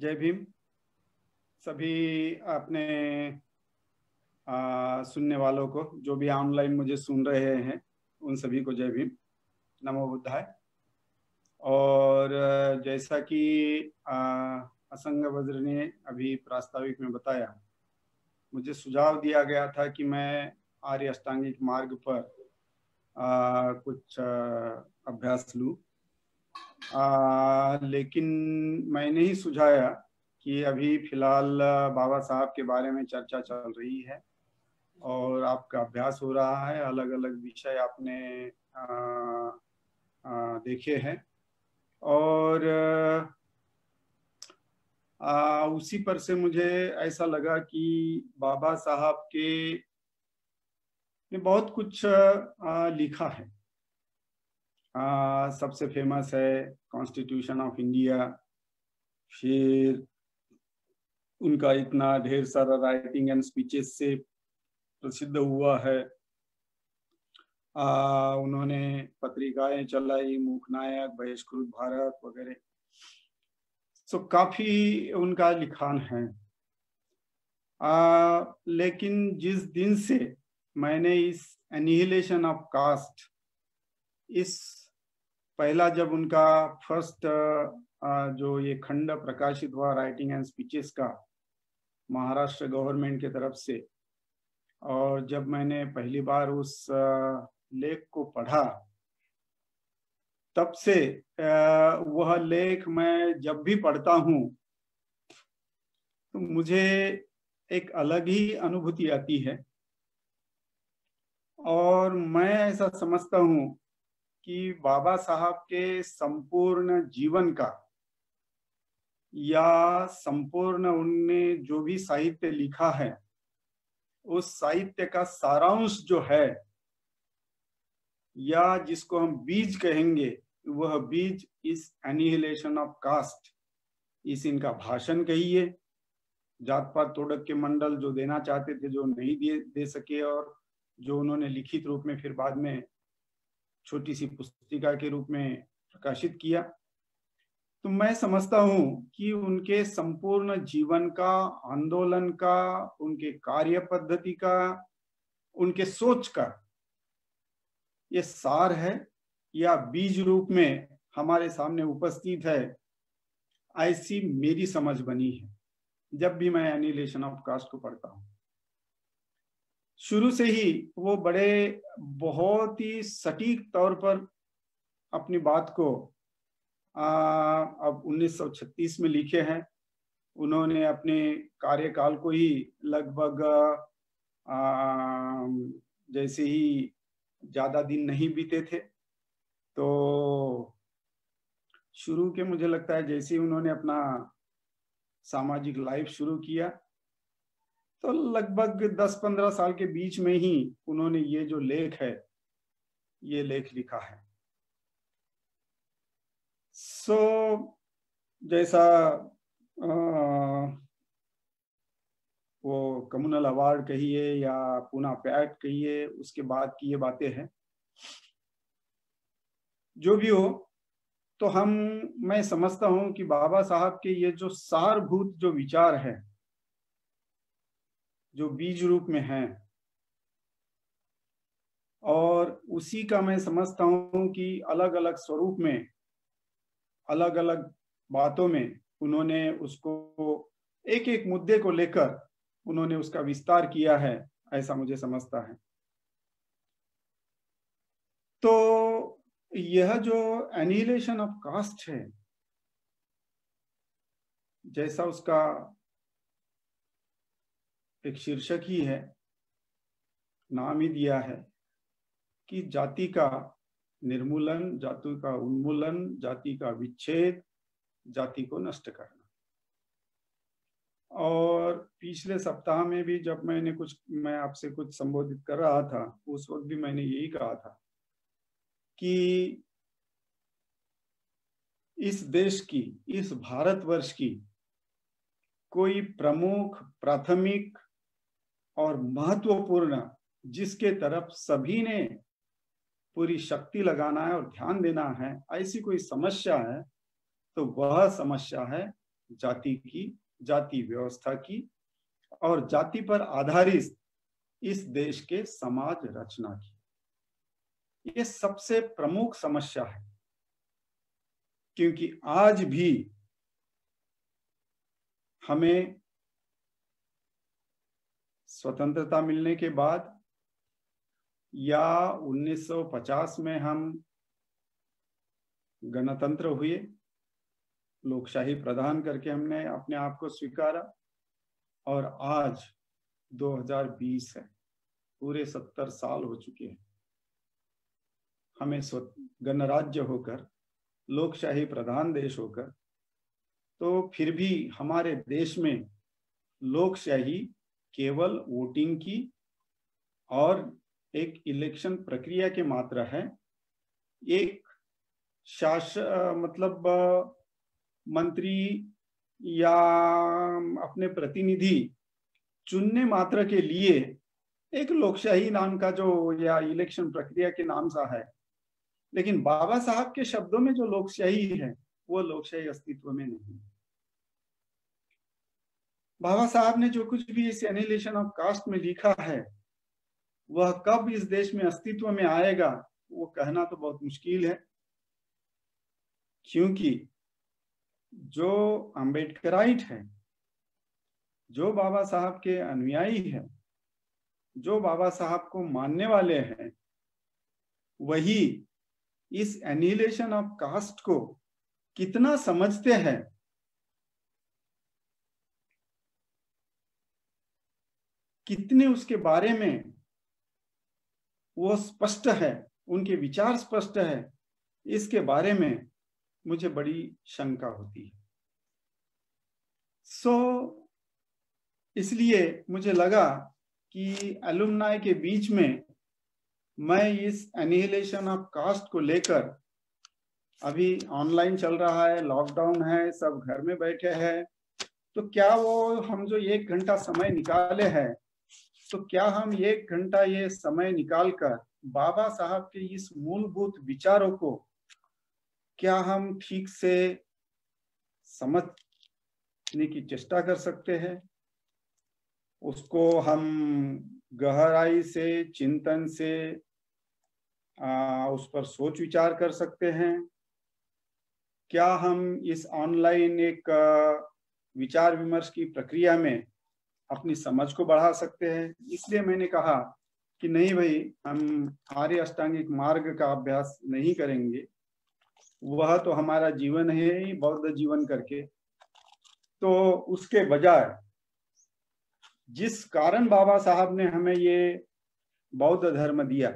जय भीम सभी अपने सुनने वालों को, जो भी ऑनलाइन मुझे सुन रहे हैं उन सभी को जय भीम, नमो बुद्धाय। और जैसा कि असंग वज्र ने अभी प्रास्ताविक में बताया, मुझे सुझाव दिया गया था कि मैं आर्य अष्टांगिक मार्ग पर कुछ अभ्यास लूं, लेकिन मैंने ही सुझाया कि अभी फिलहाल बाबा साहब के बारे में चर्चा चल रही है और आपका अभ्यास हो रहा है, अलग अलग विषय आपने देखे हैं और उसी पर से मुझे ऐसा लगा कि बाबा साहब के ने बहुत कुछ लिखा है। सबसे फेमस है कॉन्स्टिट्यूशन ऑफ इंडिया, फिर उनका इतना ढेर सारा राइटिंग एंड स्पीचेस से प्रसिद्ध हुआ है। उन्होंने पत्रिकाएं चलाई, मूकनायक, बहिष्कृत भारत वगैरह, तो काफी उनका लिखान है। लेकिन जिस दिन से मैंने इस एनिहिलेशन ऑफ कास्ट, इस पहला जब उनका फर्स्ट जो ये खंड प्रकाशित हुआ राइटिंग एंड स्पीचेस का महाराष्ट्र गवर्नमेंट की तरफ से, और जब मैंने पहली बार उस लेख को पढ़ा, तब से वह लेख मैं जब भी पढ़ता हूँ तो मुझे एक अलग ही अनुभूति आती है। और मैं ऐसा समझता हूँ कि बाबा साहब के संपूर्ण जीवन का या संपूर्ण उनने जो भी साहित्य लिखा है, उस साहित्य का सारांश जो है, या जिसको हम बीज कहेंगे, वह बीज इस एनिहिलेशन ऑफ कास्ट, इस इनका भाषण कहिए, जात पात तोड़क के मंडल जो देना चाहते थे, जो नहीं दे सके, और जो उन्होंने लिखित रूप में फिर बाद में छोटी सी पुस्तिका के रूप में प्रकाशित किया। तो मैं समझता हूं कि उनके संपूर्ण जीवन का, आंदोलन का, उनके कार्य पद्धति का, उनके सोच का ये सार है, या बीज रूप में हमारे सामने उपस्थित है, ऐसी मेरी समझ बनी है जब भी मैं एनिहिलेशन ऑफ कास्ट को पढ़ता हूं। शुरू से ही वो बड़े बहुत ही सटीक तौर पर अपनी बात को अब 1936 में लिखे हैं। उन्होंने अपने कार्यकाल को ही लगभग जैसे ही ज्यादा दिन नहीं बीते थे, तो शुरू के मुझे लगता है जैसे ही उन्होंने अपना सामाजिक लाइफ शुरू किया, तो लगभग 10-15 साल के बीच में ही उन्होंने ये जो लेख है, ये लेख लिखा है। जैसा वो कम्युनल अवार्ड कहिए या पूना पैक्ट कहिए, उसके बाद की ये बातें हैं। जो भी हो, तो मैं समझता हूं कि बाबा साहब के ये जो सारभूत जो विचार है, जो बीज रूप में है, और उसी का मैं समझता हूं कि अलग अलग स्वरूप में, अलग अलग बातों में उन्होंने उसको एक एक मुद्दे को लेकर उन्होंने उसका विस्तार किया है, ऐसा मुझे समझता है। तो यह जो एनिहिलेशन ऑफ कास्ट है, जैसा उसका एक शीर्षक ही है, नाम ही दिया है कि जाति का निर्मूलन, जाति का उन्मूलन, जाति का विच्छेद, जाति को नष्ट करना। और पिछले सप्ताह में भी जब मैं आपसे कुछ संबोधित कर रहा था, उस वक्त भी मैंने यही कहा था कि इस देश की, इस भारतवर्ष की कोई प्रमुख, प्राथमिक और महत्वपूर्ण, जिसके तरफ सभी ने पूरी शक्ति लगाना है और ध्यान देना है, ऐसी कोई समस्या है, तो वह समस्या है जाति की, जाति व्यवस्था की और जाति पर आधारित इस देश के समाज रचना की। ये सबसे प्रमुख समस्या है, क्योंकि आज भी हमें स्वतंत्रता मिलने के बाद या 1950 में हम गणतंत्र हुए, लोकशाही प्रदान करके हमने अपने आप को स्वीकारा, और आज 2020 है, पूरे 70 साल हो चुके हैं हमें गणराज्य होकर, लोकशाही प्रधान देश होकर। तो फिर भी हमारे देश में लोकशाही केवल वोटिंग की और एक इलेक्शन प्रक्रिया के मात्र है। एक मतलब मंत्री या अपने प्रतिनिधि चुनने मात्र के लिए एक लोकशाही नाम का जो, या इलेक्शन प्रक्रिया के नाम सा है, लेकिन बाबा साहब के शब्दों में जो लोकशाही है वो लोकशाही अस्तित्व में नहीं। बाबा साहब ने जो कुछ भी इस एनिहिलेशन ऑफ कास्ट में लिखा है, वह कब इस देश में अस्तित्व में आएगा वो कहना तो बहुत मुश्किल है, क्योंकि जो अम्बेडकराइट है, जो बाबा साहब के अनुयायी है, जो बाबा साहब को मानने वाले हैं, वही इस एनिहिलेशन ऑफ कास्ट को कितना समझते हैं, कितने उसके बारे में वो स्पष्ट है, उनके विचार स्पष्ट है, इसके बारे में मुझे बड़ी शंका होती है। इसलिए मुझे लगा कि एलुमनाई के बीच में मैं इस एनिहिलेशन ऑफ कास्ट को लेकर, अभी ऑनलाइन चल रहा है, लॉकडाउन है, सब घर में बैठे हैं, तो क्या वो हम जो 1 घंटा समय निकाले हैं, तो क्या हम 1 घंटा ये समय निकालकर बाबा साहब के इस मूलभूत विचारों को क्या हम ठीक से समझने की चेष्टा कर सकते हैं, उसको हम गहराई से, चिंतन से उस पर सोच विचार कर सकते हैं? क्या हम इस ऑनलाइन एक विचार विमर्श की प्रक्रिया में अपनी समझ को बढ़ा सकते हैं? इसलिए मैंने कहा कि नहीं भाई, हम आर्य अष्टांगिक मार्ग का अभ्यास नहीं करेंगे, वह तो हमारा जीवन है ही, बौद्ध जीवन करके। तो उसके बजाय जिस कारण बाबा साहब ने हमें ये बौद्ध धर्म दिया,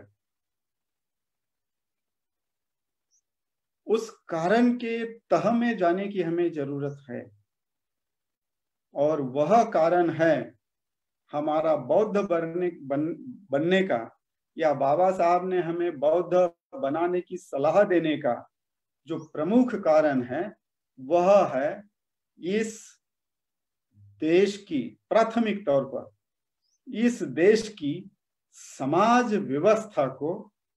उस कारण के तह में जाने की हमें जरूरत है, और वह कारण है हमारा बौद्ध बनने का, या बाबा साहब ने हमें बौद्ध बनाने की सलाह देने का जो प्रमुख कारण है, वह है इस देश की, प्राथमिक तौर पर इस देश की समाज व्यवस्था को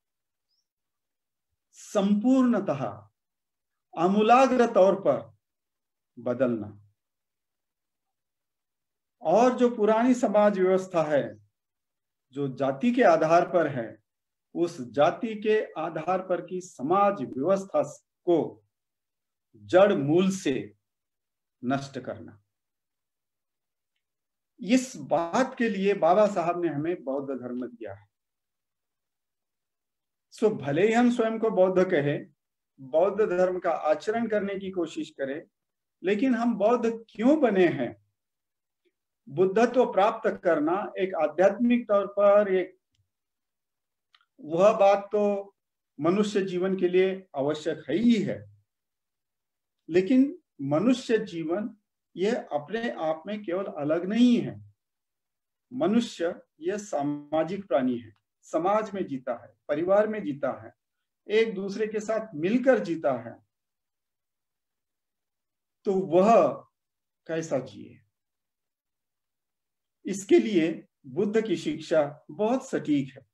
संपूर्णतः आमूलाग्र तौर पर बदलना। और जो पुरानी समाज व्यवस्था है, जो जाति के आधार पर है, उस जाति के आधार पर की समाज व्यवस्था को जड़ मूल से नष्ट करना। इस बात के लिए बाबा साहब ने हमें बौद्ध धर्म दिया है। सो भले ही हम स्वयं को बौद्ध कहें, बौद्ध धर्म का आचरण करने की कोशिश करें, लेकिन हम बौद्ध क्यों बने हैं? बुद्धत्व प्राप्त करना एक आध्यात्मिक तौर पर एक वह बात तो मनुष्य जीवन के लिए आवश्यक है ही है, लेकिन मनुष्य जीवन यह अपने आप में केवल अलग नहीं है। मनुष्य यह सामाजिक प्राणी है, समाज में जीता है, परिवार में जीता है, एक दूसरे के साथ मिलकर जीता है। तो वह कैसा जिए, इसके लिए बुद्ध की शिक्षा बहुत सटीक है।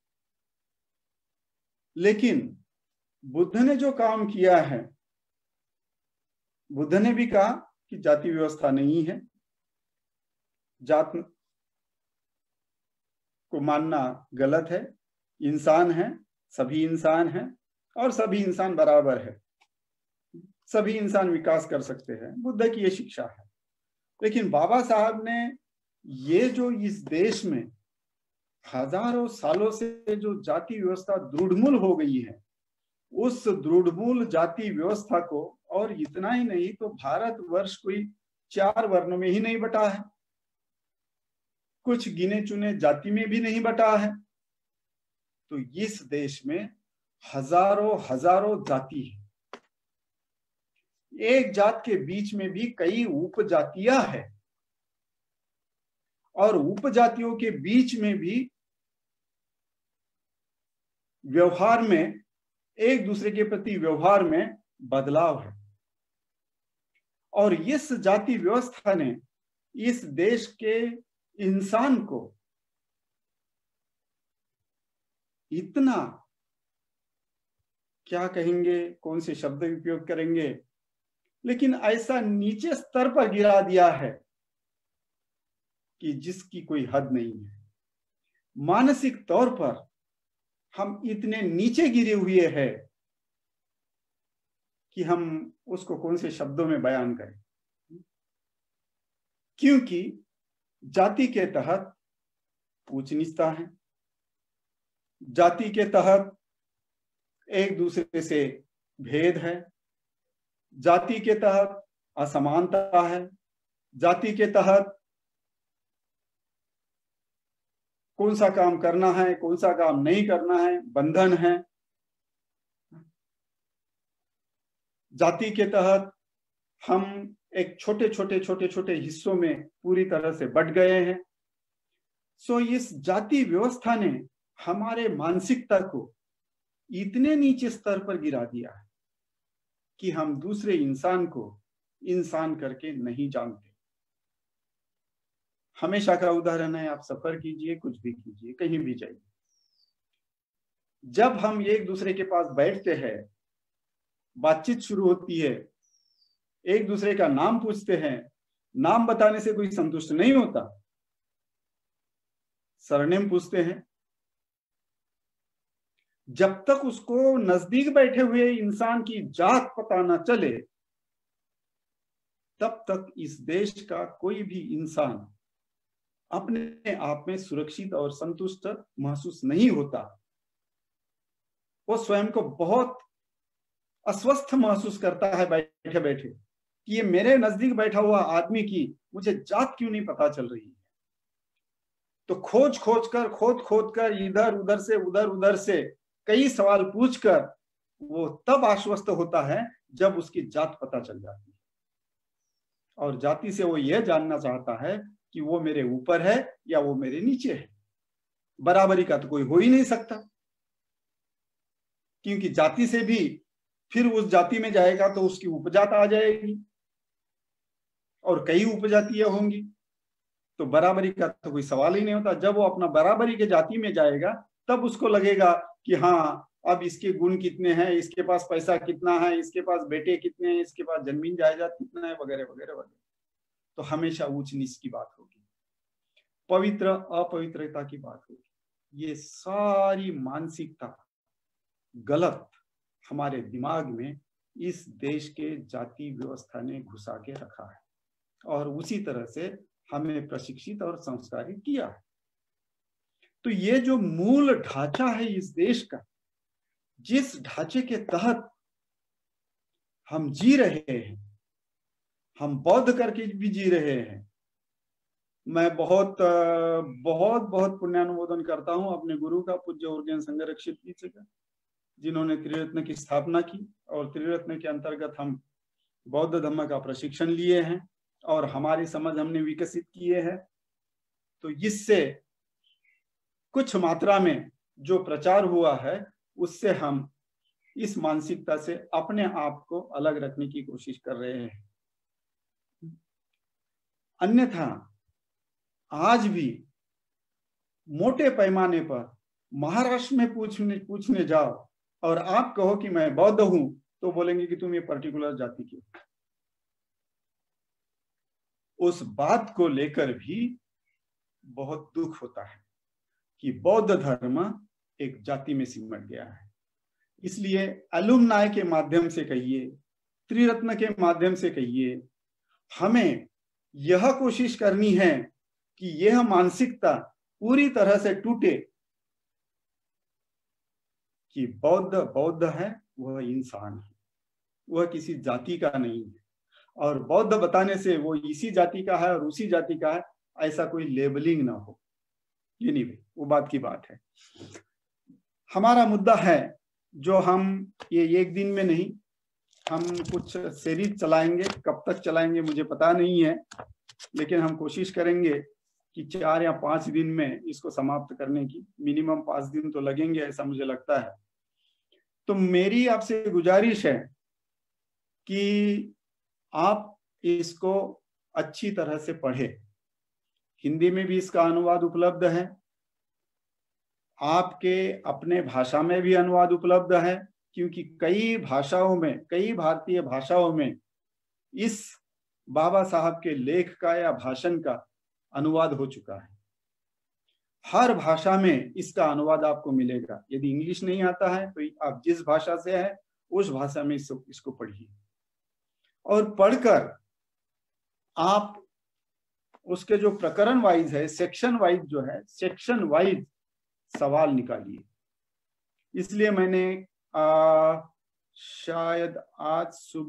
लेकिन बुद्ध ने जो काम किया है, बुद्ध ने भी कहा कि जाति व्यवस्था नहीं है, जात को मानना गलत है। इंसान है, सभी इंसान हैं और सभी इंसान बराबर है, सभी इंसान विकास कर सकते हैं, बुद्ध की ये शिक्षा है। लेकिन बाबा साहब ने ये जो इस देश में हजारों सालों से जो जाति व्यवस्था दृढ़मूल हो गई है, उस दृढ़मूल जाति व्यवस्था को, और इतना ही नहीं तो भारतवर्ष कोई 4 वर्णों में ही नहीं बटा है, कुछ गिने चुने जाति में भी नहीं बटा है। तो इस देश में हजारों हजारों जाति है। एक जात के बीच में भी कई उपजातियां हैं, और उपजातियों के बीच में भी व्यवहार में, एक दूसरे के प्रति व्यवहार में बदलाव है। और इस जाति व्यवस्था ने इस देश के इंसान को इतना, क्या कहेंगे, कौन से शब्द उपयोग करेंगे, लेकिन ऐसा नीचे स्तर पर गिरा दिया है कि जिसकी कोई हद नहीं है। मानसिक तौर पर हम इतने नीचे गिरे हुए हैं कि हम उसको कौन से शब्दों में बयान करें। क्योंकि जाति के तहत ऊंच नीचता है, जाति के तहत एक दूसरे से भेद है, जाति के तहत असमानता है, जाति के तहत कौन सा काम करना है, कौन सा काम नहीं करना है, बंधन है। जाति के तहत हम एक छोटे छोटे हिस्सों में पूरी तरह से बट गए हैं। सो इस जाति व्यवस्था ने हमारे मानसिकता को इतने नीचे स्तर पर गिरा दिया है कि हम दूसरे इंसान को इंसान करके नहीं जानते। हमेशा का उदाहरण है, आप सफर कीजिए, कुछ भी कीजिए, कहीं भी जाइए, जब हम एक दूसरे के पास बैठते हैं, बातचीत शुरू होती है, एक दूसरे का नाम पूछते हैं, नाम बताने से कोई संतुष्ट नहीं होता, सरनेम पूछते हैं। जब तक उसको नजदीक बैठे हुए इंसान की जात पता न चले, तब तक इस देश का कोई भी इंसान अपने आप में सुरक्षित और संतुष्ट महसूस नहीं होता। वो स्वयं को बहुत अस्वस्थ महसूस करता है बैठे बैठे कि ये मेरे नजदीक बैठा हुआ आदमी की मुझे जात क्यों नहीं पता चल रही है। तो खोज खोज कर इधर उधर से कई सवाल पूछकर वो तब आश्वस्त होता है जब उसकी जात पता चल जाती है। और जाति से वो यह जानना चाहता है कि वो मेरे ऊपर है या वो मेरे नीचे है। बराबरी का तो कोई हो ही नहीं सकता, क्योंकि जाति से भी फिर उस जाति में जाएगा तो उसकी उपजात आ जाएगी और कई उपजातियां होंगी, तो बराबरी का तो कोई सवाल ही नहीं होता। जब वो अपना बराबरी के जाति में जाएगा तब उसको लगेगा कि हाँ, अब इसके गुण कितने हैं, इसके पास पैसा कितना है, इसके पास बेटे कितने हैं, इसके पास जमीन जायदाद कितना है, वगैरह वगैरह वगैरह। तो हमेशा ऊंच नीच की बात होगी, पवित्र अपवित्रता की बात होगी। ये सारी मानसिकता गलत हमारे दिमाग में इस देश के जाति व्यवस्था ने घुसा के रखा है और उसी तरह से हमें प्रशिक्षित और संस्कारित किया है। तो ये जो मूल ढांचा है इस देश का, जिस ढांचे के तहत हम जी रहे हैं, हम बौद्ध करके भी जी रहे हैं। मैं बहुत बहुत बहुत पुण्यानुमोदन करता हूं अपने गुरु का, पूज्य उर्गेन संघरक्षित जी का, जिन्होंने त्रिरत्न की स्थापना की और त्रिरत्न के अंतर्गत हम बौद्ध धर्म का प्रशिक्षण लिए हैं और हमारी समझ हमने विकसित किए हैं। तो इससे कुछ मात्रा में जो प्रचार हुआ है उससे हम इस मानसिकता से अपने आप को अलग रखने की कोशिश कर रहे हैं। अन्यथा आज भी मोटे पैमाने पर महाराष्ट्र में पूछने जाओ और आप कहो कि मैं बौद्ध हूं, तो बोलेंगे कि तुम ये पर्टिकुलर जाति के। उस बात को लेकर भी बहुत दुख होता है कि बौद्ध धर्म एक जाति में सिमट गया है। इसलिए अलुमनाय के माध्यम से कहिए, त्रिरत्न के माध्यम से कहिए, हमें यह कोशिश करनी है कि यह मानसिकता पूरी तरह से टूटे कि बौद्ध बौद्ध है, वह इंसान है, वह किसी जाति का नहीं है। और बौद्ध बताने से वो इसी जाति का है और उसी जाति का है, ऐसा कोई लेबलिंग ना हो। ये नहीं, वो बात की बात है। हमारा मुद्दा है जो हम ये एक दिन में नहीं, हम कुछ सीरीज चलाएंगे, कब तक चलाएंगे मुझे पता नहीं है, लेकिन हम कोशिश करेंगे कि 4 या 5 दिन में इसको समाप्त करने की। मिनिमम 5 दिन तो लगेंगे ऐसा मुझे लगता है। तो मेरी आपसे गुजारिश है कि आप इसको अच्छी तरह से पढ़ें। हिंदी में भी इसका अनुवाद उपलब्ध है, आपके अपने भाषा में भी अनुवाद उपलब्ध है, क्योंकि कई भाषाओं में, कई भारतीय भाषाओं में इस बाबा साहब के लेख का या भाषण का अनुवाद हो चुका है। हर भाषा में इसका अनुवाद आपको मिलेगा। यदि इंग्लिश नहीं आता है तो आप जिस भाषा से है उस भाषा में इसको पढ़िए, और पढ़कर आप उसके जो प्रकरण वाइज है, सेक्शन वाइज जो है, सेक्शन वाइज सवाल निकालिए। इसलिए मैंने शायद आज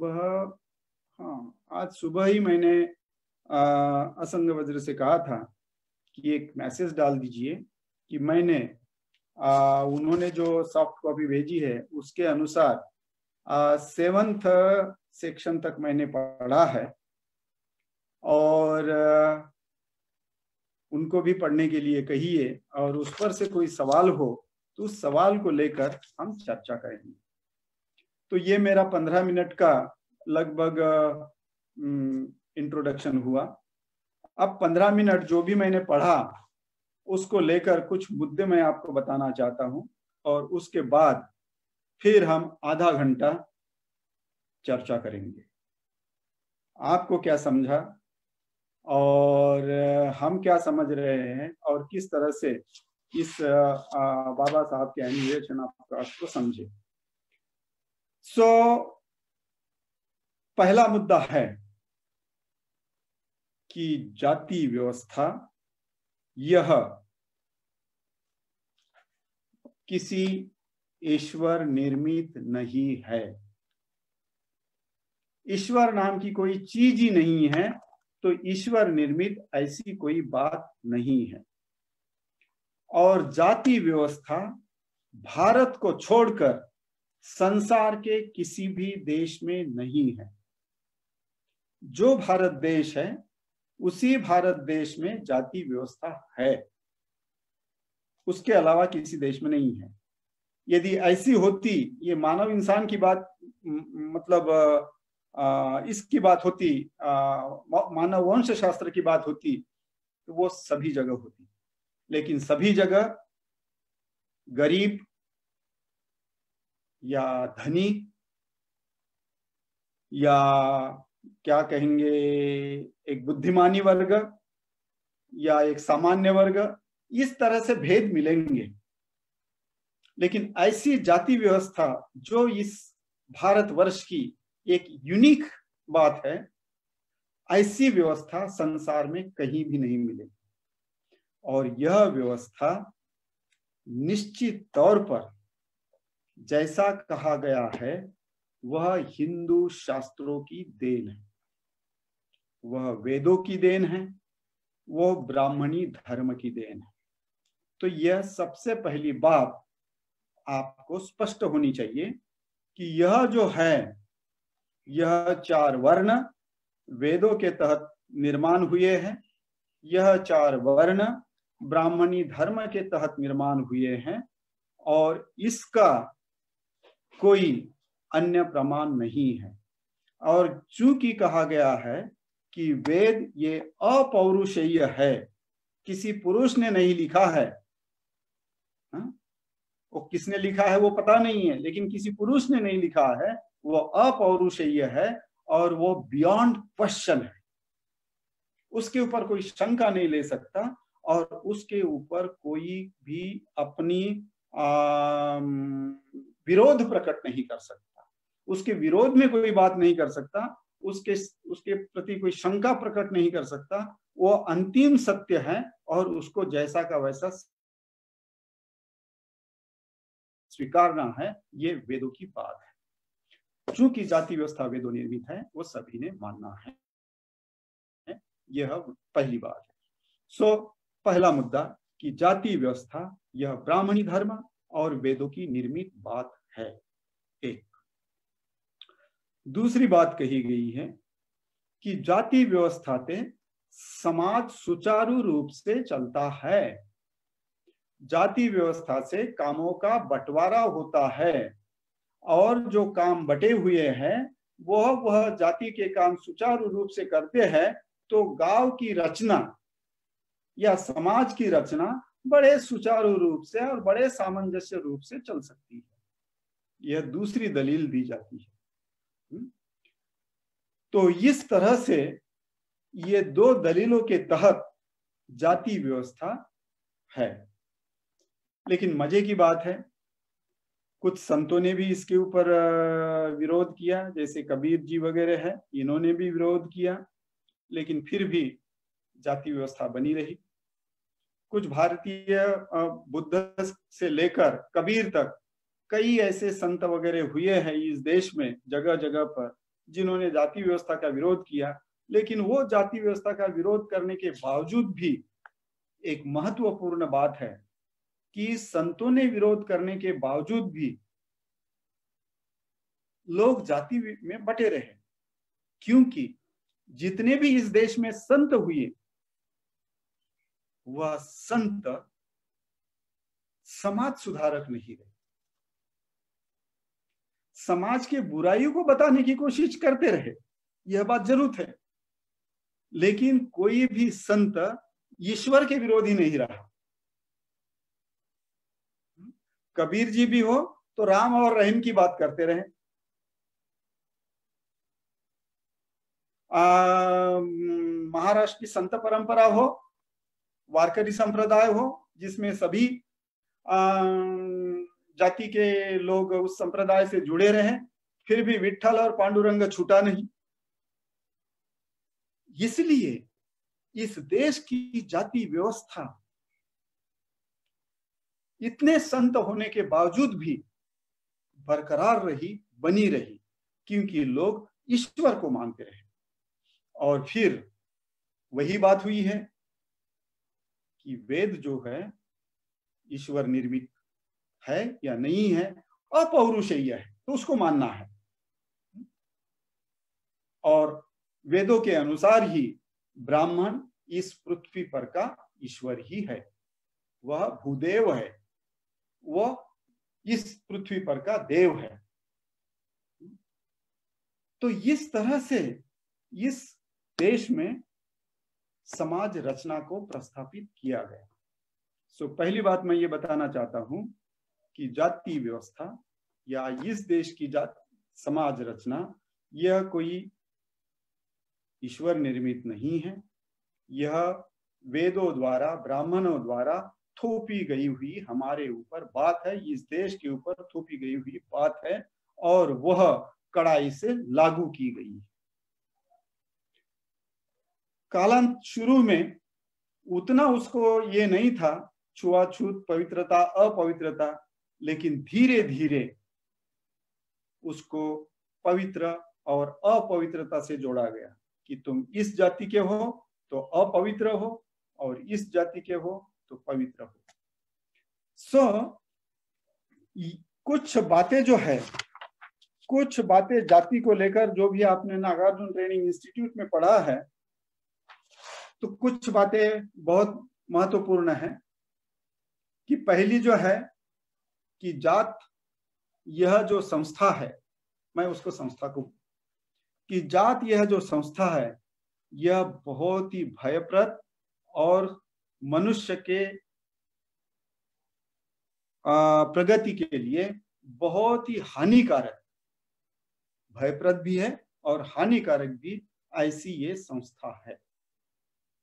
सुबह ही मैंने असंग वज्र से कहा था कि एक मैसेज डाल दीजिए कि मैंने उन्होंने जो सॉफ्ट कॉपी भेजी है उसके अनुसार 7th सेक्शन तक मैंने पढ़ा है, और उनको भी पढ़ने के लिए कहिए, और उस पर से कोई सवाल हो तो उस सवाल को लेकर हम चर्चा करेंगे। तो ये मेरा 15 मिनट का लगभग इंट्रोडक्शन हुआ। अब 15 मिनट जो भी मैंने पढ़ा उसको लेकर कुछ मुद्दे मैं आपको बताना चाहता हूं, और उसके बाद फिर हम आधा घंटा चर्चा करेंगे। आपको क्या समझा और हम क्या समझ रहे हैं, और किस तरह से इस बाबा साहब के एनिमेशन को समझे। पहला मुद्दा है कि जाति व्यवस्था यह किसी ईश्वर निर्मित नहीं है। ईश्वर नाम की कोई चीज ही नहीं है, तो ईश्वर निर्मित ऐसी कोई बात नहीं है। और जाति व्यवस्था भारत को छोड़कर संसार के किसी भी देश में नहीं है। जो भारत देश है उसी भारत देश में जाति व्यवस्था है, उसके अलावा किसी देश में नहीं है। यदि ऐसी होती, ये मानव इंसान की बात, मतलब इसकी बात होती, मानव वंश शास्त्र की बात होती, तो वो सभी जगह होती। लेकिन सभी जगह गरीब या धनी या क्या कहेंगे, एक बुद्धिमानी वर्ग या एक सामान्य वर्ग, इस तरह से भेद मिलेंगे। लेकिन ऐसी जाति व्यवस्था जो इस भारतवर्ष की एक यूनिक बात है, ऐसी व्यवस्था संसार में कहीं भी नहीं मिलेगी। और यह व्यवस्था निश्चित तौर पर जैसा कहा गया है वह हिंदू शास्त्रों की देन है, वह वेदों की देन है, वह ब्राह्मणी धर्म की देन है। तो यह सबसे पहली बात आपको स्पष्ट होनी चाहिए कि यह जो है, यह 4 वर्ण वेदों के तहत निर्माण हुए हैं, यह 4 वर्ण ब्राह्मणी धर्म के तहत निर्माण हुए हैं, और इसका कोई अन्य प्रमाण नहीं है। और चूंकि कहा गया है कि वेद ये अपौरुषेय है, किसी पुरुष ने नहीं लिखा है, वो किसने लिखा है वो पता नहीं है, लेकिन किसी पुरुष ने नहीं लिखा है, वो अपौरुषेय है और वो बियॉन्ड क्वेश्चन है। उसके ऊपर कोई शंका नहीं ले सकता और उसके ऊपर कोई भी अपनी विरोध प्रकट नहीं कर सकता, उसके विरोध में कोई बात नहीं कर सकता, उसके प्रति कोई शंका प्रकट नहीं कर सकता। वो अंतिम सत्य है और उसको जैसा का वैसा स्वीकारना है, ये वेदों की बात है। चूंकि जाति व्यवस्था वेदों निर्मित है, वो सभी ने मानना है, यह पहली बात है। सो पहला मुद्दा कि जाति व्यवस्था यह ब्राह्मणी धर्म और वेदों की निर्मित बात है। एक दूसरी बात कही गई है कि जाति व्यवस्था से समाज सुचारू रूप से चलता है, जाति व्यवस्था से कामों का बंटवारा होता है और जो काम बटे हुए हैं वह जाति के काम सुचारू रूप से करते हैं, तो गांव की रचना या समाज की रचना बड़े सुचारू रूप से और बड़े सामंजस्य रूप से चल सकती है। यह दूसरी दलील दी जाती है। तो इस तरह से ये दो दलीलों के तहत जाति व्यवस्था है। लेकिन मजे की बात है, कुछ संतों ने भी इसके ऊपर विरोध किया, जैसे कबीर जी वगैरह है, इन्होंने भी विरोध किया, लेकिन फिर भी जाति व्यवस्था बनी रही। कुछ भारतीय बुद्ध से लेकर कबीर तक कई ऐसे संत वगैरह हुए हैं इस देश में जगह जगह पर, जिन्होंने जाति व्यवस्था का विरोध किया, लेकिन वो जाति व्यवस्था का विरोध करने के बावजूद भी एक महत्वपूर्ण बात है कि संतों ने विरोध करने के बावजूद भी लोग जाति में बटे रहे, क्योंकि जितने भी इस देश में संत हुए वह संत समाज सुधारक नहीं रहे, समाज के बुराइयों को बताने की कोशिश करते रहे, यह बात जरूर है, लेकिन कोई भी संत ईश्वर के विरोधी नहीं रहा। कबीर जी भी हो तो राम और रहीम की बात करते रहे, महाराष्ट्र की संत परंपरा हो, वारकरी संप्रदाय हो, जिसमें सभी जाति के लोग उस संप्रदाय से जुड़े रहे, फिर भी विट्ठल और पांडुरंग छूटा नहीं। इसलिए इस देश की जाति व्यवस्था इतने संत होने के बावजूद भी बरकरार रही, बनी रही, क्योंकि लोग ईश्वर को मानते रहे। और फिर वही बात हुई है कि वेद जो है ईश्वर निर्मित है या नहीं है, अपौरुषेय है, तो उसको मानना है। और वेदों के अनुसार ही ब्राह्मण इस पृथ्वी पर का ईश्वर ही है, वह भूदेव है, वह इस पृथ्वी पर का देव है। तो इस तरह से इस देश में समाज रचना को प्रस्थापित किया गया। सो पहली बात मैं ये बताना चाहता हूं कि जाति व्यवस्था या इस देश की समाज रचना यह कोई ईश्वर निर्मित नहीं है, यह वेदों द्वारा, ब्राह्मणों द्वारा थोपी गई हुई हमारे ऊपर बात है, इस देश के ऊपर थोपी गई हुई बात है और वह कड़ाई से लागू की गई है। कालांत शुरू में उतना उसको ये नहीं था छुआछूत, पवित्रता, अपवित्रता, लेकिन धीरे धीरे उसको पवित्र और अपवित्रता से जोड़ा गया कि तुम इस जाति के हो तो अपवित्र हो और इस जाति के हो तो पवित्र हो। कुछ बातें जो है, कुछ बातें जाति को लेकर जो भी आपने नागार्जुन ट्रेनिंग इंस्टीट्यूट में पढ़ा है, तो कुछ बातें बहुत महत्वपूर्ण है कि पहली जो है कि जात, यह जो संस्था है, मैं उसको संस्था को कि जात यह जो संस्था है यह बहुत ही भयप्रद और मनुष्य के प्रगति के लिए बहुत ही हानिकारक, भयप्रद भी है और हानिकारक भी, ऐसी ये संस्था है।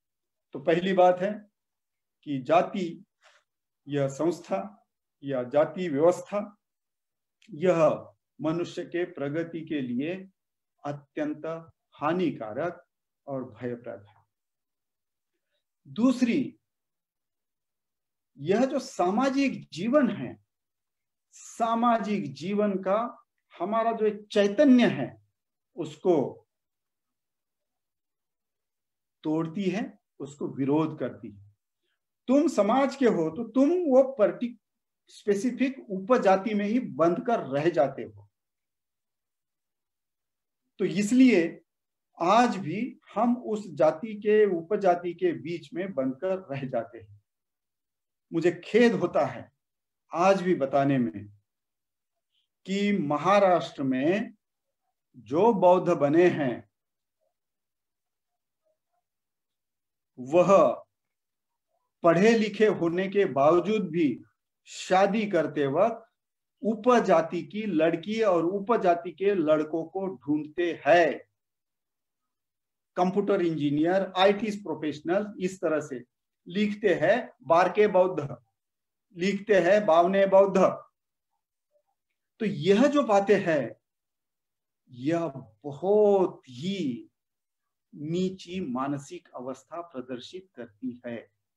तो पहली बात है कि जाति यह संस्था या जाति व्यवस्था यह मनुष्य के प्रगति के लिए अत्यंत हानिकारक और भयप्रद है। दूसरी, यह जो सामाजिक जीवन है, सामाजिक जीवन का हमारा जो एक चैतन्य है उसको तोड़ती है, उसको विरोध करती है। तुम समाज के हो तो तुम वो स्पेसिफिक उपजाति में ही बंध कर रह जाते हो। तो इसलिए आज भी हम उस जाति के उपजाति के बीच में बंधकर रह जाते हैं। मुझे खेद होता है आज भी बताने में कि महाराष्ट्र में जो बौद्ध बने हैं वह पढ़े लिखे होने के बावजूद भी शादी करते वक्त उपजाति की लड़की और उपजाति के लड़कों को ढूंढते हैं। कंप्यूटर इंजीनियर, आईटी प्रोफेशनल इस तरह से लिखते हैं बारके बौद्ध, लिखते हैं बावने बौद्ध। तो यह जो बातें हैं यह बहुत ही नीची मानसिक अवस्था प्रदर्शित करती है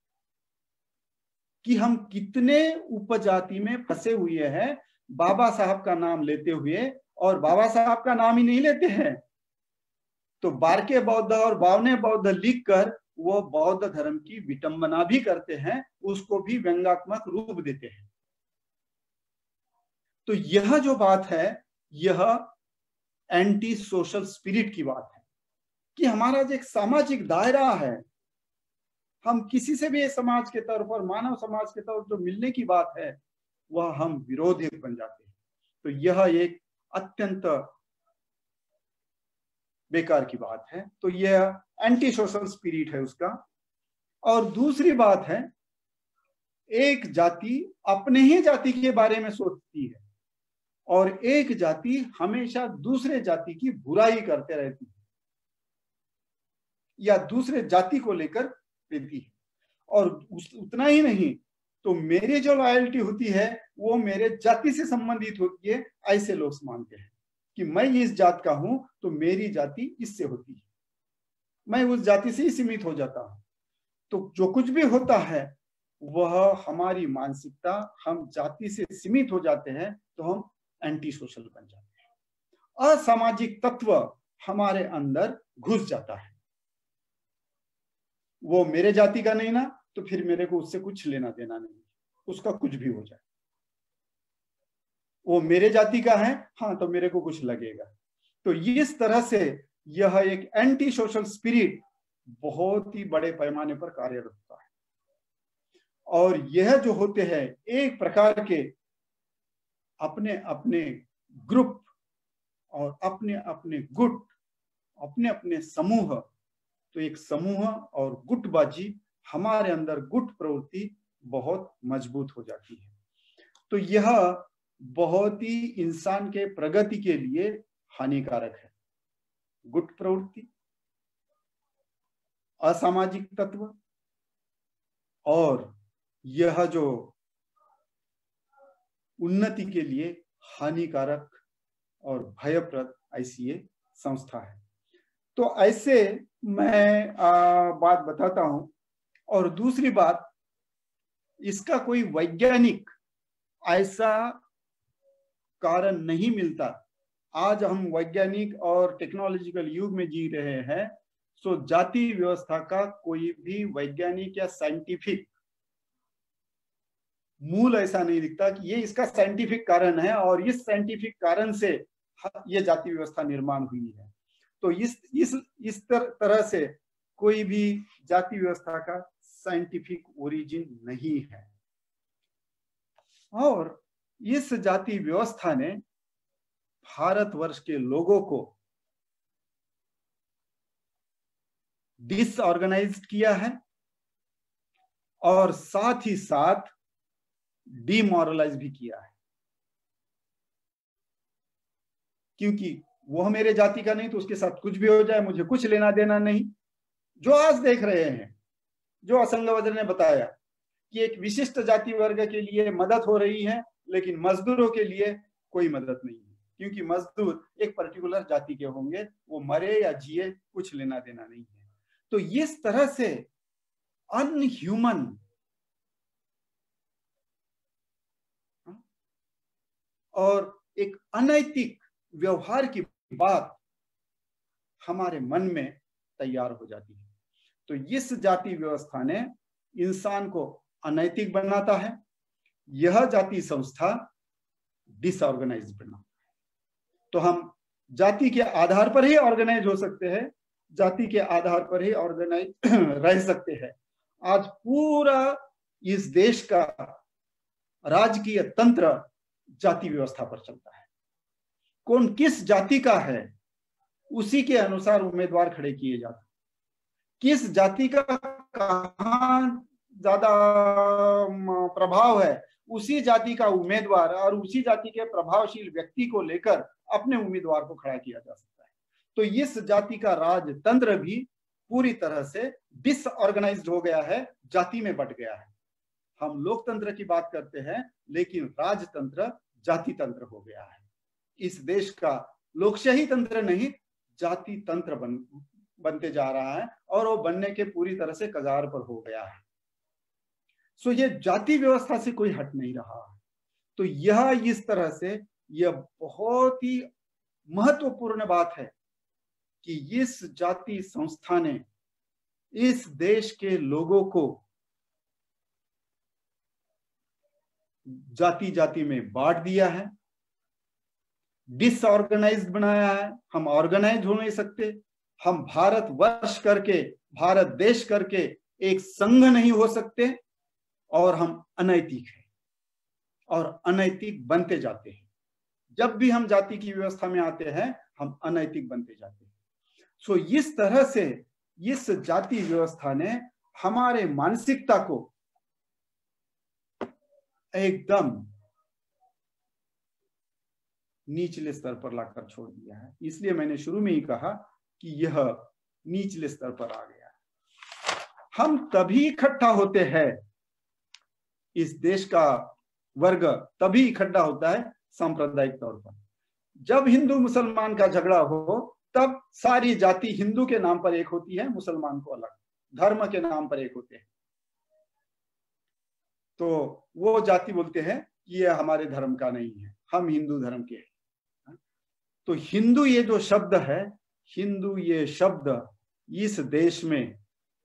कि हम कितने उपजाति में फंसे हुए हैं बाबा साहब का नाम लेते हुए, और बाबा साहब का नाम ही नहीं लेते हैं तो बारके बौद्ध और बावने बौद्ध लिखकर वो बौद्ध धर्म की विटंबना भी करते हैं, उसको भी व्यंग्यात्मक रूप देते हैं। तो यह जो बात है यह एंटी सोशल स्पिरिट की बात है कि हमारा जो एक सामाजिक दायरा है, हम किसी से भी समाज के तौर पर, मानव समाज के तौर पर जो मिलने की बात है वह हम विरोधी बन जाते हैं। तो यह एक अत्यंत बेकार की बात है। तो यह एंटी सोशल स्पिरिट है उसका। और दूसरी बात है, एक जाति अपने ही जाति के बारे में सोचती है और एक जाति हमेशा दूसरे जाति की बुराई करते रहती है या दूसरे जाति को लेकर देती है। और उतना ही नहीं तो मेरी जो लॉयल्टी होती है वो मेरे जाति से संबंधित होती है। ऐसे लोग मानते हैं कि मैं इस जात का हूं तो मेरी जाति इससे होती है, मैं उस जाति से ही सीमित हो जाता हूं। तो जो कुछ भी होता है वह हमारी मानसिकता, हम जाति से सीमित हो जाते हैं तो हम एंटी सोशल बन जाते हैं। असामाजिक तत्व हमारे अंदर घुस जाता है। वो मेरे जाति का नहीं ना तो फिर मेरे को उससे कुछ लेना देना नहीं, उसका कुछ भी हो जाए। वो मेरे जाति का है, हाँ तो मेरे को कुछ लगेगा। तो इस तरह से यह एक एंटी सोशल स्पिरिट बहुत ही बड़े पैमाने पर कार्यरत होता है। और यह जो होते हैं एक प्रकार के अपने अपने ग्रुप और अपने अपने गुट, अपने अपने समूह। तो एक समूह और गुटबाजी, हमारे अंदर गुट प्रवृत्ति बहुत मजबूत हो जाती है। तो यह बहुत ही इंसान के प्रगति के लिए हानिकारक है। गुट प्रवृत्ति, असामाजिक तत्व और यह जो उन्नति के लिए हानिकारक और भयप्रद ऐसी ये संस्था है। तो ऐसे मैं बात बताता हूं। और दूसरी बात, इसका कोई वैज्ञानिक ऐसा कारण नहीं मिलता। आज हम वैज्ञानिक और टेक्नोलॉजिकल युग में जी रहे हैं, सो जाति व्यवस्था का कोई भी वैज्ञानिक या साइंटिफिक मूल ऐसा नहीं दिखता कि ये इसका साइंटिफिक कारण है और इस साइंटिफिक कारण से ये जाति व्यवस्था निर्माण हुई है। तो इस तरह से कोई भी जाति व्यवस्था का साइंटिफिक ओरिजिन नहीं है। और इस जाति व्यवस्था ने भारतवर्ष के लोगों को डिसऑर्गेनाइज्ड किया है और साथ ही साथ डिमोरलाइज भी किया है। क्योंकि वह मेरे जाति का नहीं तो उसके साथ कुछ भी हो जाए मुझे कुछ लेना देना नहीं। जो आज देख रहे हैं जो असंगवज्र ने बताया कि एक विशिष्ट जाति वर्ग के लिए मदद हो रही है, लेकिन मजदूरों के लिए कोई मदद नहीं है, क्योंकि मजदूर एक पर्टिकुलर जाति के होंगे, वो मरे या जिए कुछ लेना देना नहीं है। तो इस तरह से अनह्यूमन और एक अनैतिक व्यवहार की बात हमारे मन में तैयार हो जाती है। तो इस जाति व्यवस्था ने इंसान को अनैतिक बनाता है। यह जाति संस्था डिसऑर्गेनाइज बना। तो हम जाति के आधार पर ही ऑर्गेनाइज हो सकते हैं, जाति के आधार पर ही ऑर्गेनाइज रह सकते हैं। आज पूरा इस देश का राजकीय तंत्र जाति व्यवस्था पर चलता है। कौन किस जाति का है उसी के अनुसार उम्मीदवार खड़े किए जाते हैं। किस जाति का कहां ज्यादा प्रभाव है, उसी जाति का उम्मीदवार और उसी जाति के प्रभावशील व्यक्ति को लेकर अपने उम्मीदवार को खड़ा किया जा सकता है। तो इस जाति का राजतंत्र भी पूरी तरह से डिसऑर्गेनाइज्ड हो गया है, जाति में बंट गया है। हम लोकतंत्र की बात करते हैं, लेकिन राजतंत्र जाति तंत्र हो गया है। इस देश का लोकशाही तंत्र नहीं, जाति तंत्र बनते जा रहा है, और वो बनने के पूरी तरह से कगार पर हो गया है। सो ये जाति व्यवस्था से कोई हट नहीं रहा है। तो यह इस तरह से यह बहुत ही महत्वपूर्ण बात है कि इस जाति संस्था ने इस देश के लोगों को जाति जाति में बांट दिया है, डिसऑर्गेनाइज्ड बनाया है। हम ऑर्गेनाइज हो नहीं सकते। हम भारत वर्ष करके, भारत देश करके एक संघ नहीं हो सकते, और हम अनैतिक हैं और अनैतिक बनते जाते हैं। जब भी हम जाति की व्यवस्था में आते हैं, हम अनैतिक बनते जाते हैं। सो इस तरह से इस जाति व्यवस्था ने हमारे मानसिकता को एकदम निचले स्तर पर लाकर छोड़ दिया है। इसलिए मैंने शुरू में ही कहा कि यह निचले स्तर पर आ गया है। हम तभी इकट्ठा होते हैं, इस देश का वर्ग तभी इकट्ठा होता है सांप्रदायिक तौर पर। जब हिंदू मुसलमान का झगड़ा हो, तब सारी जाति हिंदू के नाम पर एक होती है, मुसलमान को अलग, धर्म के नाम पर एक होते हैं। तो वो जाति बोलते हैं कि ये हमारे धर्म का नहीं है, हम हिंदू धर्म के हैं। तो हिंदू ये जो शब्द है, हिंदू ये शब्द इस देश में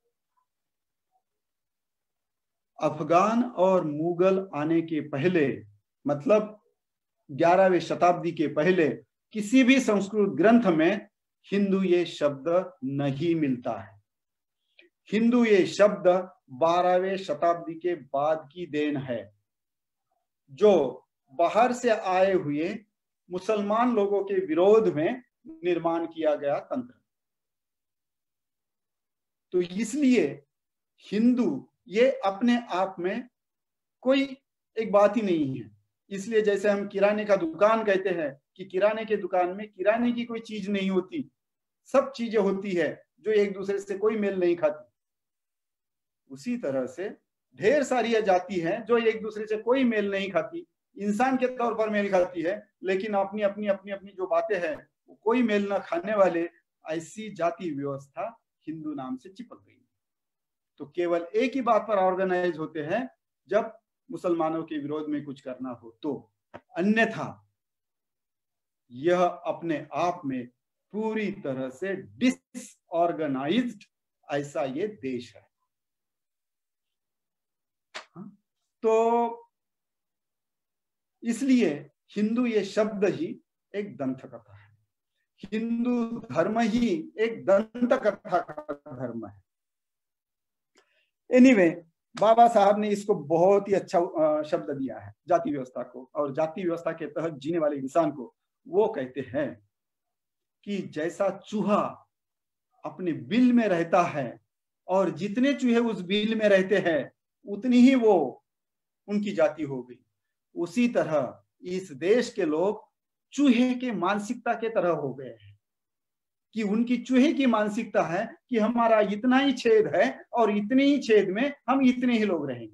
अफगान और मुगल आने के पहले, मतलब 11वीं शताब्दी के पहले किसी भी संस्कृत ग्रंथ में हिंदू ये शब्द नहीं मिलता है। हिंदू ये शब्द 12वीं शताब्दी के बाद की देन है, जो बाहर से आए हुए मुसलमान लोगों के विरोध में निर्माण किया गया तंत्र। तो इसलिए हिंदू ये अपने आप में कोई एक बात ही नहीं है। इसलिए जैसे हम किराने का दुकान कहते हैं कि किराने के दुकान में किराने की कोई चीज नहीं होती, सब चीजें होती है जो एक दूसरे से कोई मेल नहीं खाती। उसी तरह से ढेर सारी जाति हैं जो एक दूसरे से कोई मेल नहीं खाती, इंसान के तौर पर मेल खाती है, लेकिन अपनी अपनी अपनी अपनी जो बातें हैं वो कोई मेल ना खाने वाले, ऐसी जाति व्यवस्था हिंदू नाम से चिपक गई। तो केवल एक ही बात पर ऑर्गेनाइज होते हैं जब मुसलमानों के विरोध में कुछ करना हो, तो अन्यथा यह अपने आप में पूरी तरह से डिसऑर्गेनाइज्ड ऐसा ये देश है। तो इसलिए हिंदू ये शब्द ही एक दंत कथा है, हिंदू धर्म ही एक दंत कथा का धर्म है। एनीवे, बाबा साहब ने इसको बहुत ही अच्छा शब्द दिया है जाति व्यवस्था को, और जाति व्यवस्था के तहत जीने वाले इंसान को। वो कहते हैं कि जैसा चूहा अपने बिल में रहता है और जितने चूहे उस बिल में रहते हैं उतनी ही वो उनकी जाति हो गई, उसी तरह इस देश के लोग चूहे के मानसिकता के तरह हो गए हैं। कि उनकी चूहे की मानसिकता है कि हमारा इतना ही छेद है और इतने ही छेद में हम इतने ही लोग रहेंगे।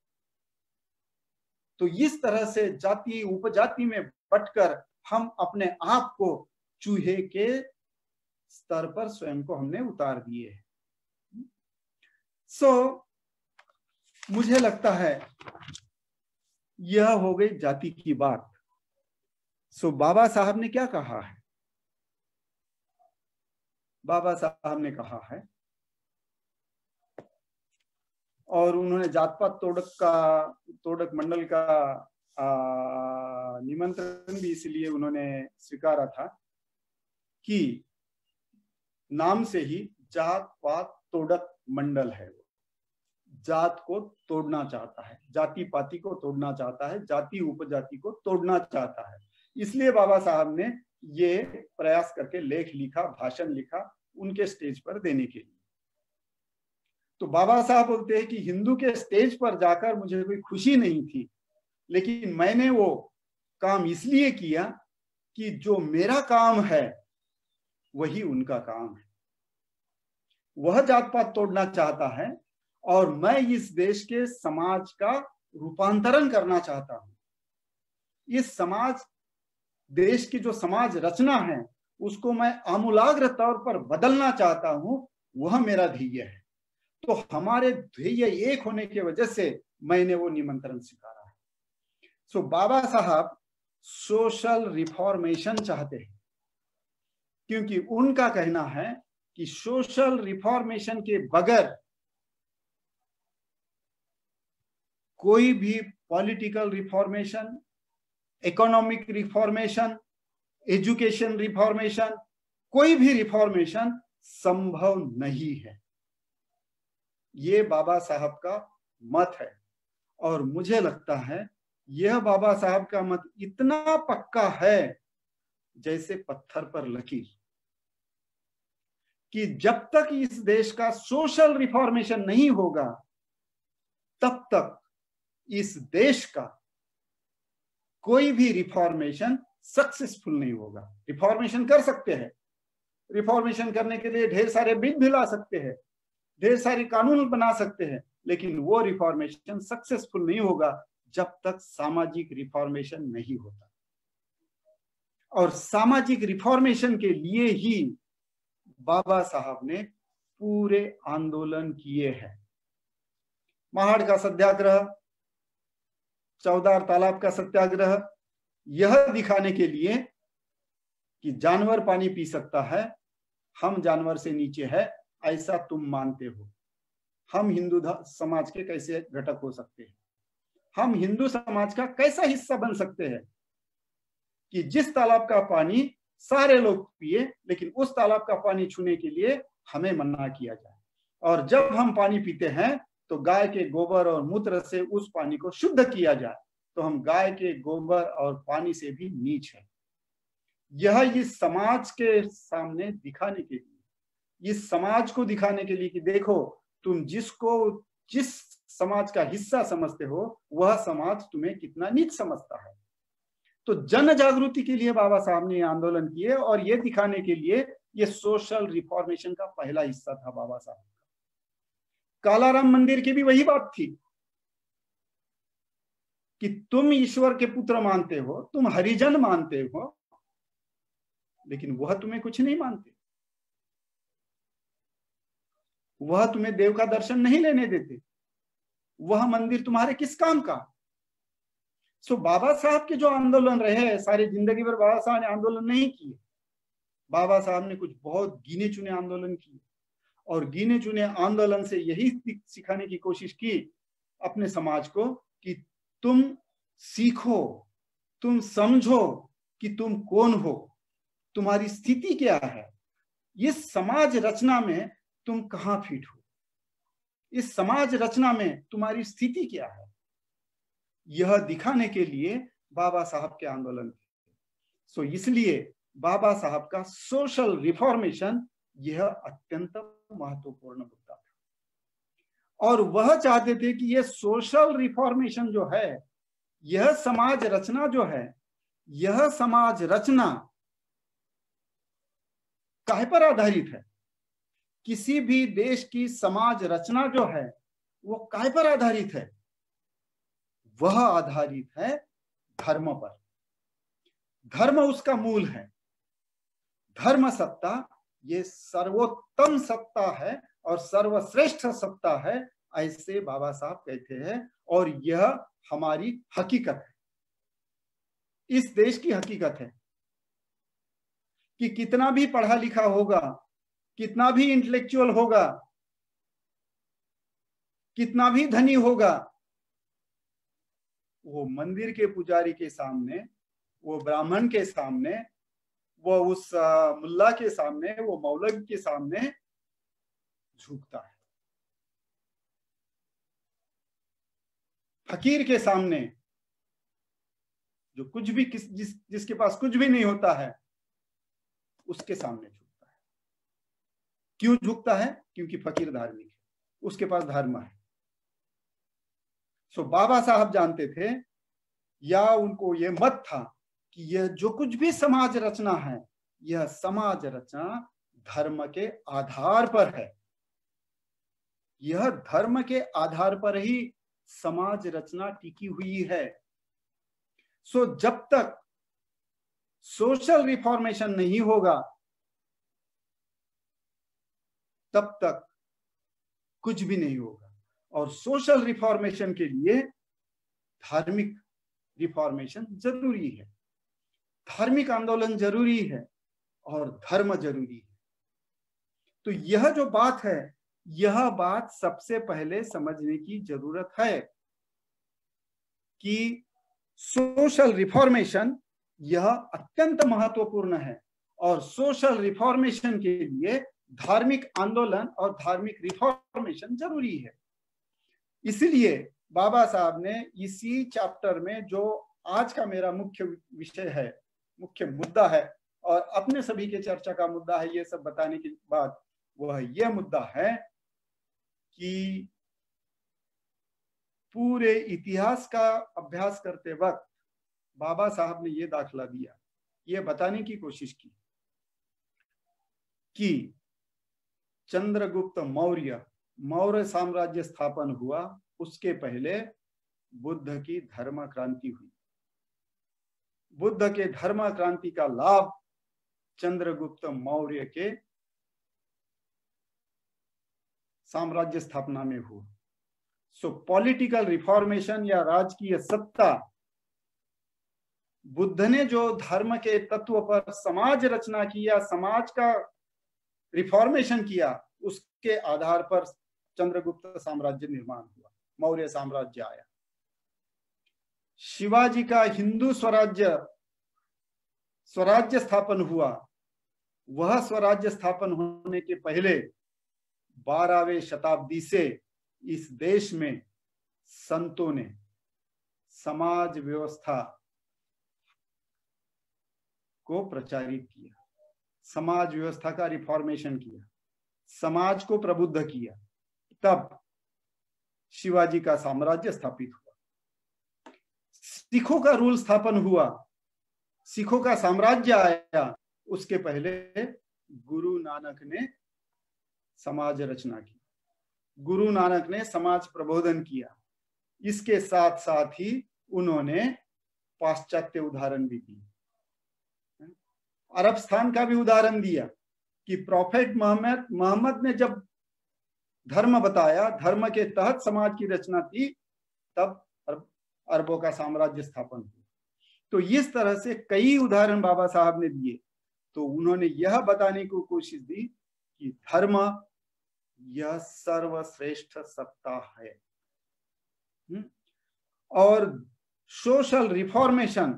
तो इस तरह से जाति उपजाति में बंटकर हम अपने आप को चूहे के स्तर पर स्वयं को हमने उतार दिए है। मुझे लगता है यह हो गई जाति की बात। बाबा साहब ने क्या कहा है? बाबा साहब ने कहा है, और उन्होंने जात पात तोड़क मंडल का निमंत्रण भी इसलिए उन्होंने स्वीकारा था कि नाम से ही जात पात तोड़क मंडल है। वो जात को तोड़ना चाहता है, जाति पाति को तोड़ना चाहता है, जाति उपजाति को तोड़ना चाहता है। इसलिए बाबा साहब ने ये प्रयास करके लेख लिखा, भाषण लिखा उनके स्टेज पर देने के लिए। तो बाबा साहब बोलते हैं कि हिंदू के स्टेज पर जाकर मुझे कोई खुशी नहीं थी, लेकिन मैंने वो काम इसलिए किया कि जो मेरा काम है वही उनका काम है। वह जात पात तोड़ना चाहता है और मैं इस देश के समाज का रूपांतरण करना चाहता हूं। इस समाज, देश की जो समाज रचना है उसको मैं आमूलाग्र तौर पर बदलना चाहता हूं, वह मेरा ध्येय है। तो हमारे ध्येय एक होने की वजह से मैंने वो निमंत्रण स्वीकारा है। बाबा साहब सोशल रिफॉर्मेशन चाहते हैं, क्योंकि उनका कहना है कि सोशल रिफॉर्मेशन के बगैर कोई भी political reformation, economic reformation, education reformation, कोई भी रिफॉर्मेशन संभव नहीं है। ये बाबा साहब का मत है और मुझे लगता है यह बाबा साहब का मत इतना पक्का है जैसे पत्थर पर लकीर, कि जब तक इस देश का सोशल रिफॉर्मेशन नहीं होगा तब तक इस देश का कोई भी रिफॉर्मेशन सक्सेसफुल नहीं होगा। रिफॉर्मेशन कर सकते हैं, रिफॉर्मेशन करने के लिए ढेर सारे बिल भी ला सकते हैं, ढेर सारे कानून बना सकते हैं, लेकिन वो रिफॉर्मेशन सक्सेसफुल नहीं होगा जब तक सामाजिक रिफॉर्मेशन नहीं होता। और सामाजिक रिफॉर्मेशन के लिए ही बाबा साहब ने पूरे आंदोलन किए हैं। महाड़ का सत्याग्रह, चौदार तालाब का सत्याग्रह, यह दिखाने के लिए कि जानवर पानी पी सकता है, हम जानवर से नीचे है ऐसा तुम मानते हो, हम हिंदू समाज के कैसे घटक हो सकते हैं, हम हिंदू समाज का कैसा हिस्सा बन सकते हैं कि जिस तालाब का पानी सारे लोग पिए लेकिन उस तालाब का पानी छूने के लिए हमें मना किया जाए। और जब हम पानी पीते हैं तो गाय के गोबर और मूत्र से उस पानी को शुद्ध किया जाए, तो हम गाय के गोबर और पानी से भी नीच है। यह इस समाज के सामने दिखाने के लिए, इस समाज को दिखाने के लिए कि देखो तुम जिसको जिस समाज का हिस्सा समझते हो वह समाज तुम्हें कितना नीच समझता है। तो जन जागृति के लिए बाबा साहब ने आंदोलन किए और ये दिखाने के लिए ये सोशल रिफॉर्मेशन का पहला हिस्सा था बाबा साहब का। कालाराम मंदिर की भी वही बात थी कि तुम ईश्वर के पुत्र मानते हो, तुम हरिजन मानते हो, लेकिन वह तुम्हें कुछ नहीं मानते, वह तुम्हें देव का दर्शन नहीं लेने देते, वह मंदिर तुम्हारे किस काम का। बाबा साहब के जो आंदोलन रहे, सारी जिंदगी भर बाबा साहब ने आंदोलन नहीं किए। बाबा साहब ने कुछ बहुत गिने चुने आंदोलन किए और गिने चुने आंदोलन से यही सिखाने की कोशिश की अपने समाज को कि तुम सीखो, तुम समझो कि तुम कौन हो, तुम्हारी स्थिति क्या है, इस समाज रचना में तुम कहां फिट हो, इस समाज रचना में तुम्हारी स्थिति क्या है, यह दिखाने के लिए बाबा साहब के आंदोलन थे। इसलिए बाबा साहब का सोशल रिफॉर्मेशन यह अत्यंत महत्वपूर्ण मुद्दा था और वह चाहते थे कि यह सोशल रिफॉर्मेशन जो है, यह समाज रचना जो है, यह समाज रचना काहे पर आधारित है? किसी भी देश की समाज रचना जो है वो काहे पर आधारित है? वह आधारित है धर्म पर। धर्म उसका मूल है। धर्म सत्ता ये सर्वोत्तम सत्ता है और सर्वश्रेष्ठ सत्ता है, ऐसे बाबा साहब कहते हैं। और यह हमारी हकीकत है, इस देश की हकीकत है कि कितना भी पढ़ा लिखा होगा, कितना भी इंटेलेक्चुअल होगा, कितना भी धनी होगा, वो मंदिर के पुजारी के सामने, वो ब्राह्मण के सामने, वो उस मुल्ला के सामने, वो मौलवी के सामने झुकता है। फकीर के सामने, जो कुछ भी जिसके पास कुछ भी नहीं होता है, उसके सामने झुकता है। क्यों झुकता है? क्योंकि फकीर धार्मिक है, उसके पास धर्म है। सो बाबा साहब जानते थे, या उनको ये मत था कि यह जो कुछ भी समाज रचना है, यह समाज रचना धर्म के आधार पर है। यह धर्म के आधार पर ही समाज रचना टिकी हुई है। सो जब तक सोशल रिफॉर्मेशन नहीं होगा, तब तक कुछ भी नहीं होगा। और सोशल रिफॉर्मेशन के लिए धार्मिक रिफॉर्मेशन जरूरी है, धार्मिक आंदोलन जरूरी है और धर्म जरूरी है। तो यह जो बात है, यह बात सबसे पहले समझने की जरूरत है कि सोशल रिफॉर्मेशन यह अत्यंत महत्वपूर्ण है और सोशल रिफॉर्मेशन के लिए धार्मिक आंदोलन और धार्मिक रिफॉर्मेशन जरूरी है। इसलिए बाबा साहब ने इसी चैप्टर में, जो आज का मेरा मुख्य विषय है, मुख्य मुद्दा है और अपने सभी के चर्चा का मुद्दा है, ये सब बताने के बाद वह यह मुद्दा है कि पूरे इतिहास का अभ्यास करते वक्त बाबा साहब ने यह दाखला दिया, यह बताने की कोशिश की कि चंद्रगुप्त मौर्य साम्राज्य स्थापन हुआ, उसके पहले बुद्ध की धर्म क्रांति हुई। बुद्ध के धर्म क्रांति का लाभ चंद्रगुप्त मौर्य के साम्राज्य स्थापना में हुआ। सो पॉलिटिकल रिफॉर्मेशन या राजकीय सत्ता, बुद्ध ने जो धर्म के तत्व पर समाज रचना किया, समाज का रिफॉर्मेशन किया, उसके आधार पर चंद्रगुप्त साम्राज्य निर्माण हुआ, मौर्य साम्राज्य आया। शिवाजी का हिंदू स्वराज्य स्थापन हुआ। वह स्वराज्य स्थापन होने के पहले 12वीं शताब्दी से इस देश में संतों ने समाज व्यवस्था को प्रचारित किया, समाज व्यवस्था का रिफॉर्मेशन किया, समाज को प्रबुद्ध किया। तब शिवाजी का साम्राज्य स्थापित हुआ, सिखों का रूल स्थापन हुआ, सिखों का साम्राज्य आया। उसके पहले गुरु नानक ने समाज रचना की, गुरु नानक ने समाज प्रबोधन किया। इसके साथ साथ ही उन्होंने पाश्चात्य उदाहरण भी दिए, अरब स्थान का भी उदाहरण दिया कि प्रॉफेट मोहम्मद ने जब धर्म बताया, धर्म के तहत समाज की रचना थी, तब अरबों का साम्राज्य स्थापन हुआ। तो इस तरह से कई उदाहरण बाबा साहब ने दिए। तो उन्होंने यह बताने की कोशिश दी कि धर्म यह सर्वश्रेष्ठ सत्ता है और सोशल रिफॉर्मेशन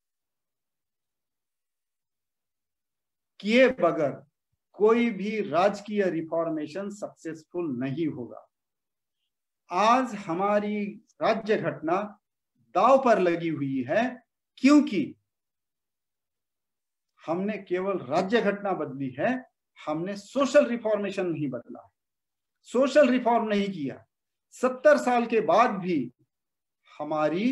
किए बगैर कोई भी राजकीय रिफॉर्मेशन सक्सेसफुल नहीं होगा। आज हमारी राज्य घटना दांव पर लगी हुई है क्योंकि हमने केवल राज्य घटना बदली है, हमने सोशल रिफॉर्मेशन नहीं बदला, सोशल रिफॉर्म नहीं किया। 70 साल के बाद भी हमारी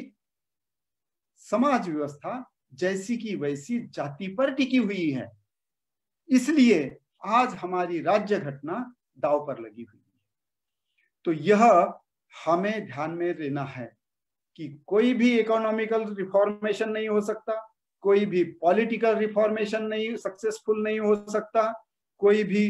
समाज व्यवस्था जैसी की वैसी जाति पर टिकी हुई है। इसलिए आज हमारी राज्य घटना दांव पर लगी हुई है। तो यह हमें ध्यान में रहना है कि कोई भी इकोनॉमिकल रिफॉर्मेशन नहीं हो सकता, कोई भी पॉलिटिकल रिफॉर्मेशन नहीं सक्सेसफुल नहीं हो सकता, कोई भी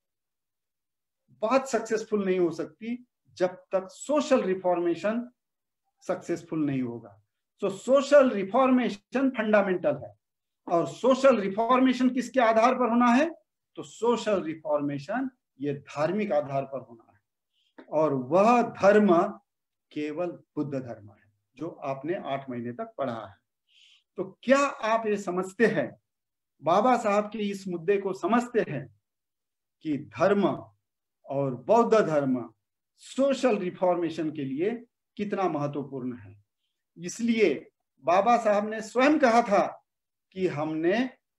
बात सक्सेसफुल नहीं हो सकती जब तक सोशल रिफॉर्मेशन सक्सेसफुल नहीं होगा। तो सोशल रिफॉर्मेशन फंडामेंटल है। और सोशल रिफॉर्मेशन किसके आधार पर होना है? तो सोशल रिफॉर्मेशन ये धार्मिक आधार पर होना है, और वह धर्म केवल बुद्ध धर्म है जो आपने 8 महीने तक पढ़ा है। तो क्या आप ये समझते हैं, बाबा साहब के इस मुद्दे को समझते हैं कि धर्म और बौद्ध धर्म सोशल रिफॉर्मेशन के लिए कितना महत्वपूर्ण है? इसलिए बाबा साहब ने स्वयं कहा था कि हमने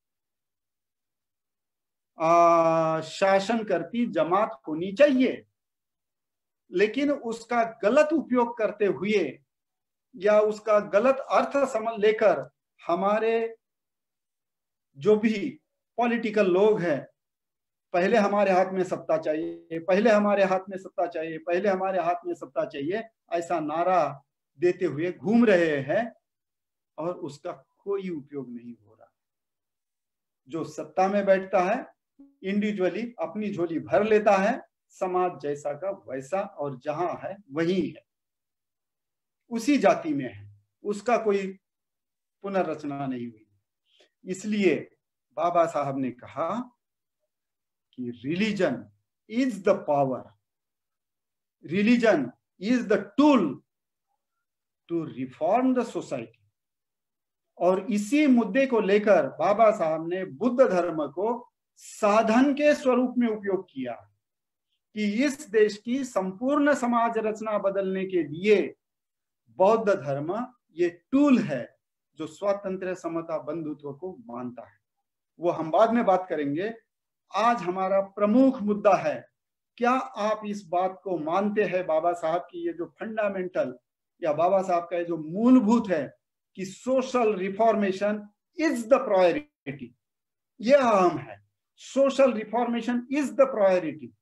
शासन करती जमात होनी चाहिए, लेकिन उसका गलत उपयोग करते हुए या उसका गलत अर्थ समझ लेकर हमारे जो भी पॉलिटिकल लोग हैं, पहले हमारे हाथ में सत्ता चाहिए, पहले हमारे हाथ में सत्ता चाहिए, पहले हमारे हाथ में सत्ता चाहिए, ऐसा नारा देते हुए घूम रहे हैं और उसका कोई उपयोग नहीं हो रहा। जो सत्ता में बैठता है इंडिविजुअली अपनी झोली भर लेता है, समाज जैसा का वैसा और जहां है वही है, उसी जाति में है, उसका कोई पुनर्रचना नहीं हुई। इसलिए बाबा साहब ने कहा कि religion is the power, religion is the tool to reform the society. और इसी मुद्दे को लेकर बाबा साहब ने बुद्ध धर्म को साधन के स्वरूप में उपयोग किया कि इस देश की संपूर्ण समाज रचना बदलने के लिए बौद्ध धर्म ये टूल है जो स्वतंत्र समता बंधुत्व को मानता है। वो हम बाद में बात करेंगे। आज हमारा प्रमुख मुद्दा है, क्या आप इस बात को मानते हैं बाबा साहब की ये जो फंडामेंटल या बाबा साहब का ये जो मूलभूत है कि social reformation is the priority. ये अहम है, social reformation is the priority.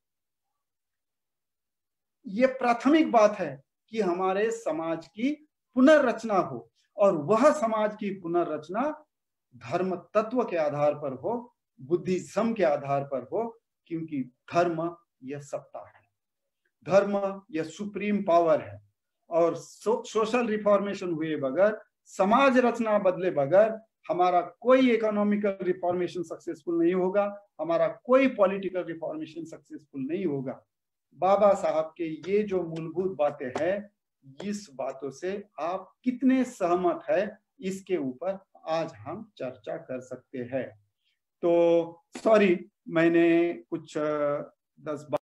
ये प्राथमिक बात है कि हमारे समाज की पुनर्रचना हो, और वह समाज की पुनर्रचना धर्म तत्व के आधार पर हो, बुद्धिज्म के आधार पर हो, क्योंकि धर्म यह सत्ता है, धर्म यह सुप्रीम पावर है। और सोशल रिफॉर्मेशन हुए बगैर, समाज रचना बदले बगैर हमारा कोई इकोनॉमिकल रिफॉर्मेशन सक्सेसफुल नहीं होगा, हमारा कोई पॉलिटिकल रिफॉर्मेशन सक्सेसफुल नहीं होगा। बाबा साहब के ये जो मूलभूत बातें हैं, इस बातों से आप कितने सहमत है इसके ऊपर आज हम चर्चा कर सकते हैं। तो सॉरी, मैंने कुछ 10